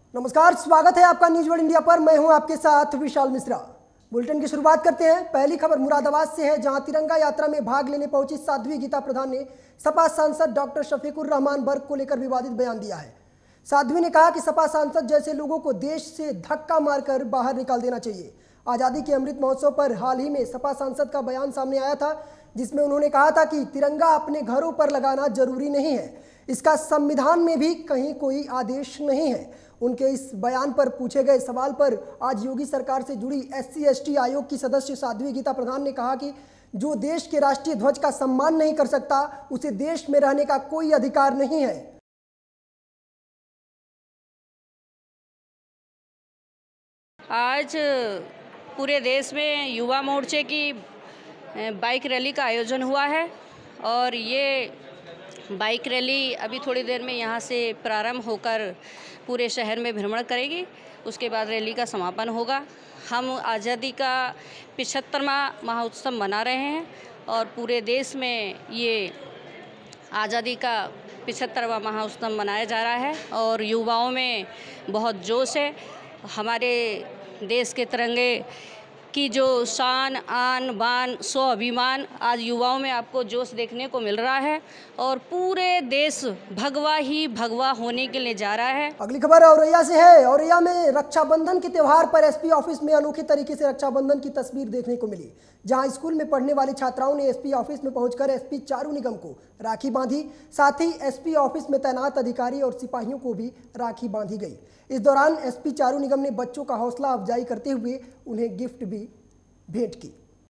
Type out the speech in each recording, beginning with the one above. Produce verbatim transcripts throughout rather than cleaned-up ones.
नमस्कार, स्वागत है आपका न्यूज वर्ल्ड इंडिया पर। मैं हूं आपके साथ विशाल मिश्रा। बुलेटिन की शुरुआत करते हैं। पहली खबर मुरादाबाद से है, जहां तिरंगा यात्रा में भाग लेने पहुंची साध्वी गीता प्रधान ने सपा सांसद डॉक्टर शफीकुर रहमान बर्क को लेकर विवादित बयान दिया है। साध्वी ने कहा कि सपा सांसद जैसे लोगों को देश से धक्का मारकर बाहर निकाल देना चाहिए। आज़ादी के अमृत महोत्सव पर हाल ही में सपा सांसद का बयान सामने आया था, जिसमें उन्होंने कहा था कि तिरंगा अपने घरों पर लगाना जरूरी नहीं है, इसका संविधान में भी कहीं कोई आदेश नहीं है। उनके इस बयान पर पूछे गए सवाल पर आज योगी सरकार से जुड़ी एससी एसटी आयोग की सदस्य साध्वी गीता प्रधान ने कहा कि जो देश के राष्ट्रीय ध्वज का सम्मान नहीं कर सकता, उसे देश में रहने का कोई अधिकार नहीं है। आज पूरे देश में युवा मोर्चे की बाइक रैली का आयोजन हुआ है और ये बाइक रैली अभी थोड़ी देर में यहाँ से प्रारंभ होकर पूरे शहर में भ्रमण करेगी। उसके बाद रैली का समापन होगा। हम आज़ादी का पचहत्तरवां महोत्सव मना रहे हैं और पूरे देश में ये आज़ादी का पचहत्तरवां महोत्सव मनाया जा रहा है और युवाओं में बहुत जोश है। हमारे देश के तिरंगे की जो शान आन बान स्वाभिमान आज युवाओं में आपको जोश देखने को मिल रहा है और पूरे देश भगवा ही भगवा होने के लिए जा रहा है। अगली खबर औरैया से है। औरैया में रक्षाबंधन के त्योहार पर एसपी ऑफिस में अनोखे तरीके से रक्षाबंधन की तस्वीर देखने को मिली, जहां स्कूल में पढ़ने वाली छात्राओं ने एसपी ऑफिस में पहुंचकर एसपी चारू निगम को राखी बांधी। साथ ही एसपी ऑफिस में तैनात अधिकारी और सिपाहियों को भी राखी बांधी गई। इस दौरान एसपी चारू निगम ने बच्चों का हौसला अफजाई करते हुए उन्हें गिफ्ट भी भेंट की।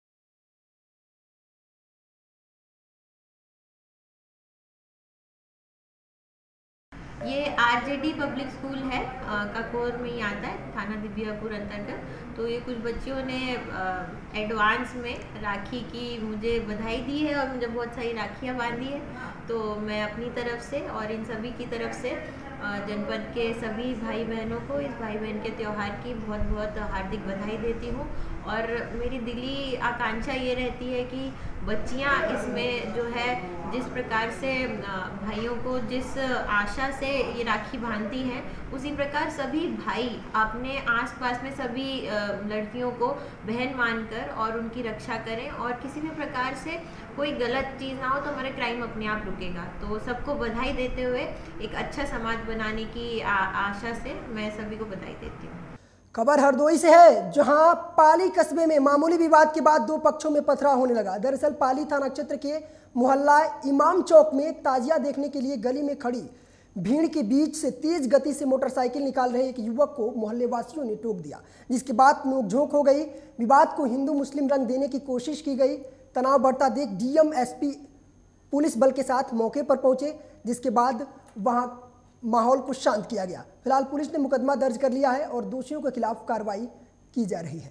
ये आरजेडी पब्लिक स्कूल है, काकोर में ही आता है, थाना दिव्यापुर अंतर्गत। तो ये कुछ बच्चियों ने एडवांस में राखी की मुझे बधाई दी है और मुझे बहुत सारी राखियाँ बांधी है। तो मैं अपनी तरफ से और इन सभी की तरफ से जनपद के सभी भाई बहनों को इस भाई बहन के त्यौहार की बहुत बहुत हार्दिक बधाई देती हूँ। और मेरी दिली आकांक्षा ये रहती है कि बच्चियाँ इसमें जो है जिस प्रकार से भाइयों को जिस आशा से ये राखी बांधती हैं, उसी प्रकार सभी भाई अपने आसपास में सभी लड़कियों को बहन मानकर और उनकी रक्षा करें और किसी भी प्रकार से कोई गलत चीज़ ना हो तो हमारा क्राइम अपने आप रुकेगा। तो सबको बधाई देते हुए एक अच्छा समाज बनाने की आ, आशा से मैं सभी को बधाई देती हूँ। खबर हरदोई से है, जहां पाली कस्बे में मामूली विवाद के बाद दो पक्षों में पथराव होने लगा। दरअसल पाली थाना क्षेत्र के मोहल्ला इमाम चौक में ताजिया देखने के लिए गली में खड़ी भीड़ के बीच से तेज गति से मोटरसाइकिल निकाल रहे एक युवक को मोहल्ले वासियों ने टोक दिया, जिसके बाद नोकझोंक हो गई। विवाद को हिंदू मुस्लिम रंग देने की कोशिश की गई। तनाव बढ़ता देख डीएम एसपी पुलिस बल के साथ मौके पर पहुंचे, जिसके बाद वहां माहौल को शांत किया गया। फिलहाल पुलिस ने मुकदमा दर्ज कर लिया है और दोषियों के खिलाफ कार्रवाई की जा रही है।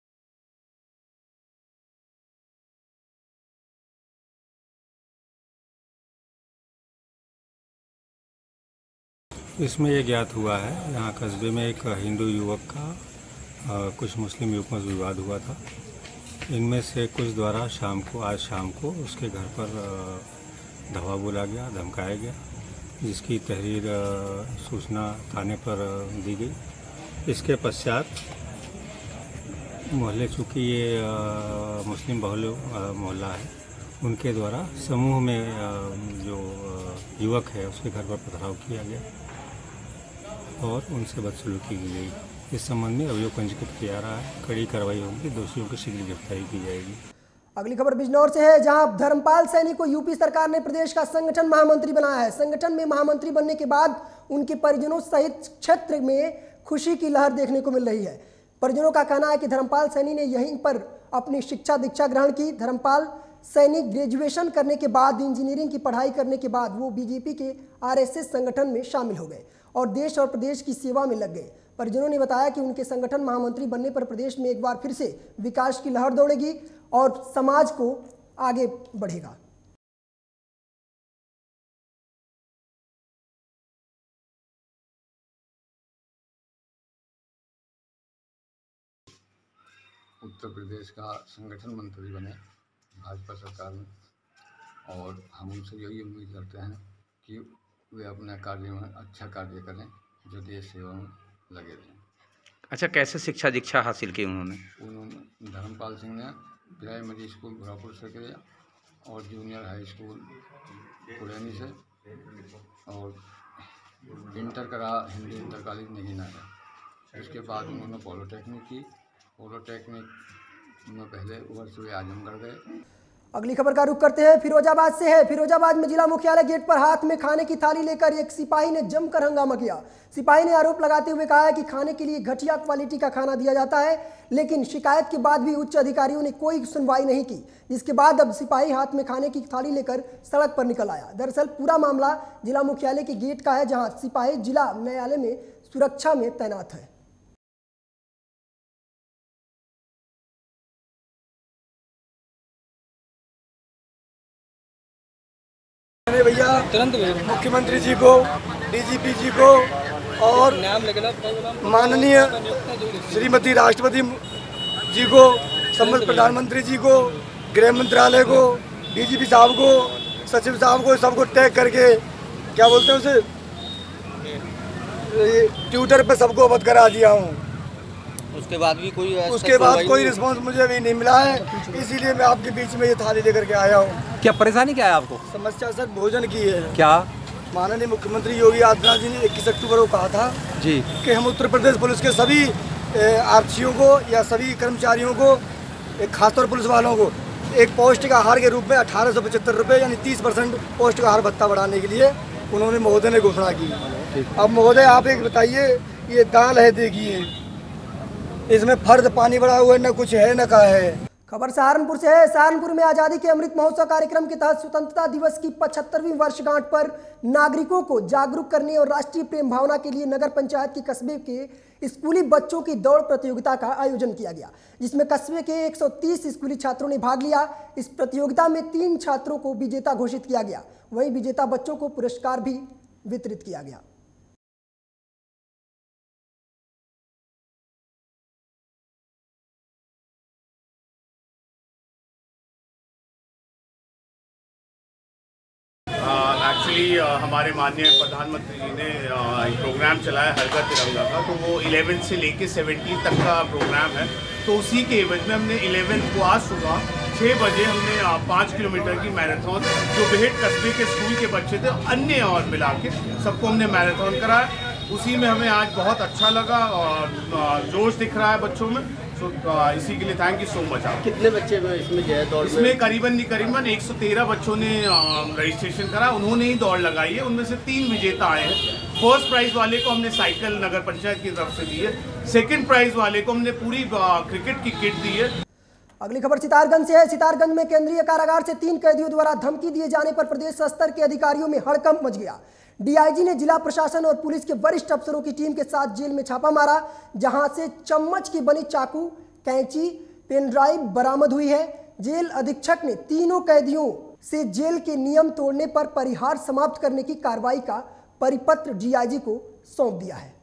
इसमें ये ज्ञात हुआ है, यहाँ कस्बे में एक हिंदू युवक का आ, कुछ मुस्लिम युवकों से विवाद हुआ था। इनमें से कुछ द्वारा शाम को आज शाम को उसके घर पर धावा बोला गया, धमकाया गया, जिसकी तहरीर सूचना थाने पर दी गई। इसके पश्चात मोहल्ले, चूँकि ये आ, मुस्लिम बहुल मोहल्ला है, उनके द्वारा समूह में आ, जो युवक है उसके घर पर पथराव किया गया और उनसे बदसलूकी की गई। इस संबंध में अभियोग पंजीकृत किया रहा है। कड़ी कार्रवाई होगी, दोषियों की शीघ्र गिरफ्तारी की जाएगी। अगली खबर बिजनौर से है, जहां धर्मपाल सैनी को यूपी सरकार ने प्रदेश का संगठन महामंत्री बनाया है। संगठन में महामंत्री बनने के बाद उनके परिजनों सहित क्षेत्र में खुशी की लहर देखने को मिल रही है। परिजनों का कहना है कि धर्मपाल सैनी ने यहीं पर अपनी शिक्षा दीक्षा ग्रहण की। धर्मपाल सैनी ग्रेजुएशन करने के बाद इंजीनियरिंग की पढ़ाई करने के बाद वो बीजेपी के आरएसएस संगठन में शामिल हो गए और देश और प्रदेश की सेवा में लग गए। परिजनों ने बताया कि उनके संगठन महामंत्री बनने पर प्रदेश में एक बार फिर से विकास की लहर दौड़ेगी और समाज को आगे बढ़ेगा। उत्तर प्रदेश का संगठन मंत्री बने भाजपा सरकार में, और हम उनसे यही उम्मीद करते हैं कि वे अपने कार्य में अच्छा कार्य करें जो देश सेवा में लगे थे। अच्छा, कैसे शिक्षा दीक्षा हासिल की उन्होंने? उन्होंने धर्मपाल सिंह ने प्राइमरी स्कूल बुरापुर से किया और जूनियर हाई स्कूल पुरैनी से, और इंटर करा हिंदी इंटर कॉलेज नहीं है। उसके बाद उन्होंने पॉलिटेक्निक की। पॉलिटेक्निक में पहले वर्ष हुए आजमगढ़ गए। अगली खबर का रुख करते हैं, फिरोजाबाद से है। फिरोजाबाद में जिला मुख्यालय गेट पर हाथ में खाने की थाली लेकर एक सिपाही ने जमकर हंगामा किया। सिपाही ने आरोप लगाते हुए कहा है कि खाने के लिए घटिया क्वालिटी का खाना दिया जाता है, लेकिन शिकायत के बाद भी उच्च अधिकारियों ने कोई सुनवाई नहीं की, जिसके बाद अब सिपाही हाथ में खाने की थाली लेकर सड़क पर निकल आया। दरअसल पूरा मामला जिला मुख्यालय के गेट का है, जहाँ सिपाही जिला न्यायालय में सुरक्षा में तैनात है। भैया तुरंत मुख्यमंत्री जी को, डीजीपी जी को और माननीय श्रीमती राष्ट्रपति जी को, समस्त प्रधानमंत्री जी को, गृह मंत्रालय को, डीजीपी साहब को, सचिव साहब को, सबको टैग करके क्या बोलते हैं उसे, ट्विटर पे सबको अवगत करा दिया हूँ। उसके बाद भी कोई उसके बाद कोई रिस्पांस मुझे अभी नहीं मिला है, इसीलिए मैं आपके बीच में ये थाली लेकर के आया हूँ। क्या परेशानी क्या है आपको? समस्या सर भोजन की है। क्या? माननीय मुख्यमंत्री योगी आदित्यनाथ जी ने इक्कीस अक्टूबर को कहा था जी कि हम उत्तर प्रदेश पुलिस के सभी आरक्षियों को या सभी कर्मचारियों को, खासतौर पुलिस वालों को, एक पौष्टिक आहार के रूप में अठारह सौ पचहत्तर रुपये यानी तीस परसेंट पौष्टिक आहार भत्ता बढ़ाने के लिए उन्होंने महोदय ने घोषणा की। अब महोदय आप एक बताइए, ये दाल है, देखिए इसमें फर्द पानी बढ़ा हुआ है, न कुछ है न का है। खबर सहारनपुर से है। सहारनपुर में आजादी के अमृत महोत्सव कार्यक्रम के तहत स्वतंत्रता दिवस की पचहत्तरवीं वर्षगांठ पर नागरिकों को जागरूक करने और राष्ट्रीय प्रेम भावना के लिए नगर पंचायत के कस्बे के स्कूली बच्चों की दौड़ प्रतियोगिता का आयोजन किया गया, जिसमें कस्बे के एक सौ तीस स्कूली छात्रों ने भाग लिया। इस प्रतियोगिता में तीन छात्रों को विजेता घोषित किया गया, वहीं विजेता बच्चों को पुरस्कार भी वितरित किया गया। एक्चुअली uh, uh, हमारे माननीय प्रधानमंत्री जी ने uh, एक प्रोग्राम चलाया हर घर तिरंगा का, तो वो ग्यारहवीं से लेके सत्रह तक का प्रोग्राम है। तो उसी के एवज में हमने ग्यारहवीं को आज सुबह छः बजे हमने uh, पाँच किलोमीटर की मैराथन, जो बेहट कस्बे के स्कूल के बच्चे थे अन्य और मिला के सबको हमने मैराथन कराया। उसी में हमें आज बहुत अच्छा लगा और uh, जोश दिख रहा है बच्चों में। तो इसी के लिए थैंक यू सो मच। आप कितने बच्चे इसमें जो है दौड़ में? इसमें करीबन नहीं करीबन एक सौ तेरह बच्चों ने रजिस्ट्रेशन करा, उन्होंने ही दौड़ लगाई है। उनमें से तीन विजेता आए हैं। फर्स्ट प्राइज वाले को हमने साइकिल नगर पंचायत की तरफ से दी है। सेकंड प्राइज वाले को हमने पूरी क्रिकेट की किट दी है। अगली खबर सितारगंज से है। सितारगंज में केंद्रीय कारागार से तीन कैदियों द्वारा धमकी दिए जाने पर प्रदेश स्तर के अधिकारियों में हड़कंप मच गया। डीआईजी ने जिला प्रशासन और पुलिस के वरिष्ठ अफसरों की टीम के साथ जेल में छापा मारा, जहां से चम्मच की बनी चाकू, कैंची, पेन ड्राइव बरामद हुई है। जेल अधीक्षक ने तीनों कैदियों से जेल के नियम तोड़ने पर परिहार समाप्त करने की कार्रवाई का परिपत्र डीआईजी को सौंप दिया है।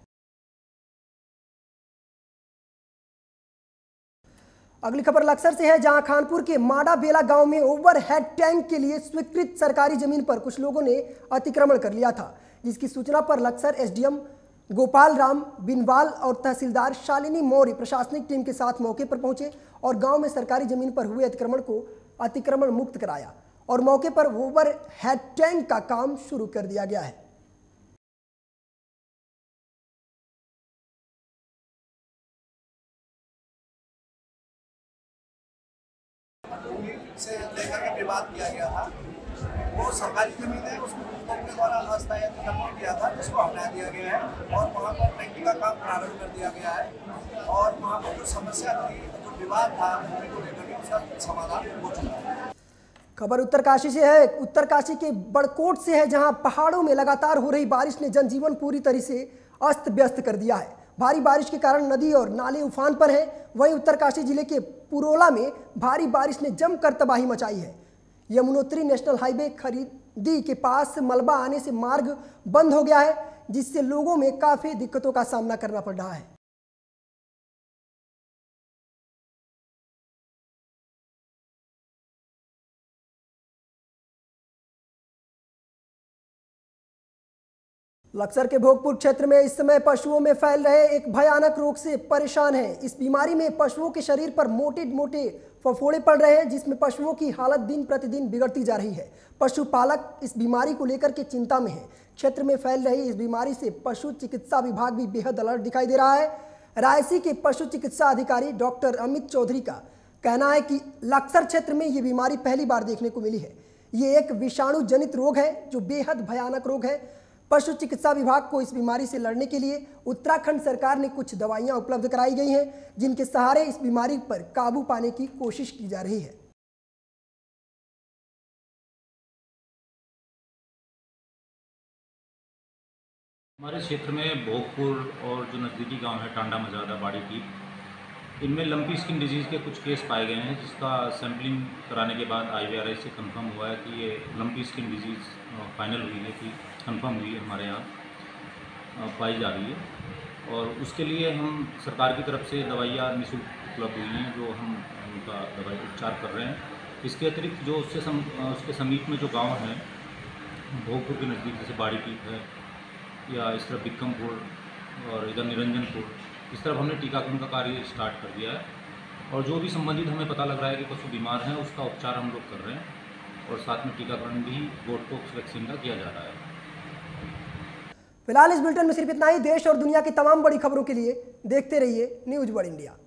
अगली खबर लक्सर से है, जहां खानपुर के माडा बेला गांव में ओवरहेड टैंक के लिए स्वीकृत सरकारी जमीन पर कुछ लोगों ने अतिक्रमण कर लिया था, जिसकी सूचना पर लक्सर एसडीएम गोपाल राम बिनवाल और तहसीलदार शालिनी मौर्य प्रशासनिक टीम के साथ मौके पर पहुंचे और गांव में सरकारी जमीन पर हुए अतिक्रमण को अतिक्रमण मुक्त कराया और मौके पर ओवरहेड टैंक का काम शुरू कर दिया गया है। से लेकर के विवाद किया गया था, वो सरकारी जमीन है, उसको के द्वारा अस्थायी अतिक्रमण किया था, जिसको हटा दिया गया है और वहाँ पर टैंकी का काम प्रारंभ कर दिया गया है और वहाँ पर जो समस्या थी, जो विवाद था, भूमि को लेकर के उसका समाधान हो चुका है। खबर उत्तरकाशी से है। उत्तरकाशी के बड़कोट से है, जहां पहाड़ों में लगातार हो रही बारिश ने जनजीवन पूरी तरह से अस्त व्यस्त कर दिया है। भारी बारिश के कारण नदी और नाले उफान पर हैं। वहीं उत्तरकाशी जिले के पुरोला में भारी बारिश ने जमकर तबाही मचाई है। यमुनोत्री नेशनल हाईवे खरीदी के पास मलबा आने से मार्ग बंद हो गया है, जिससे लोगों में काफी दिक्कतों का सामना करना पड़ रहा है। लक्सर के भोगपुर क्षेत्र में इस समय पशुओं में फैल रहे एक भयानक रोग से परेशान हैं। इस बीमारी में पशुओं के शरीर पर मोटे मोटे फफोड़े पड़ रहे हैं, जिसमें पशुओं की हालत दिन प्रतिदिन बिगड़ती जा रही है। पशुपालक इस बीमारी को लेकर के चिंता में है। क्षेत्र में फैल रही इस बीमारी से पशु चिकित्सा विभाग भी बेहद अलर्ट दिखाई दे रहा है। रायसी के पशु चिकित्सा अधिकारी डॉक्टर अमित चौधरी का कहना है कि लक्सर क्षेत्र में ये बीमारी पहली बार देखने को मिली है। ये एक विषाणु जनित रोग है जो बेहद भयानक रोग है। पशु चिकित्सा विभाग को इस बीमारी से लड़ने के लिए उत्तराखंड सरकार ने कुछ दवाइयां उपलब्ध कराई गई हैं, जिनके सहारे इस बीमारी पर काबू पाने की कोशिश की जा रही है। हमारे क्षेत्र में भोगपुर और जो नज़दीकी गांव है टांडा मजादा बाड़ी टीप, इनमें लंपी स्किन डिजीज़ के कुछ केस पाए गए हैं, जिसका सैंपलिंग कराने के बाद आई वी आर आई से कंफर्म हुआ है कि ये लंपी स्किन डिजीज़ फाइनल हुई है कि कंफर्म हुई है, हमारे यहाँ पाई जा रही है। और उसके लिए हम सरकार की तरफ से दवाइयाँ निःशुल्क उपलब्ध हुई हैं, जो हम उनका दवाई उपचार कर रहे हैं। इसके अतिरिक्त जो उससे सम, उसके समीप में जो गाँव हैं भोगपुर के नज़दीक, जैसे बाड़ी टीप है या इस तरफ बिक्कमपुर और इधर निरंजनपुर, इस तरफ हमने टीकाकरण का कार्य स्टार्ट कर दिया है। और जो भी संबंधित हमें पता लग रहा है कि पशु बीमार हैं, उसका उपचार हम लोग कर रहे हैं और साथ में टीकाकरण भी गोटपोक्स वैक्सीन का किया जा रहा है। फिलहाल इस बुलेटिन में सिर्फ इतना ही। देश और दुनिया की तमाम बड़ी खबरों के लिए देखते रहिए न्यूज़ वर्ल्ड इंडिया।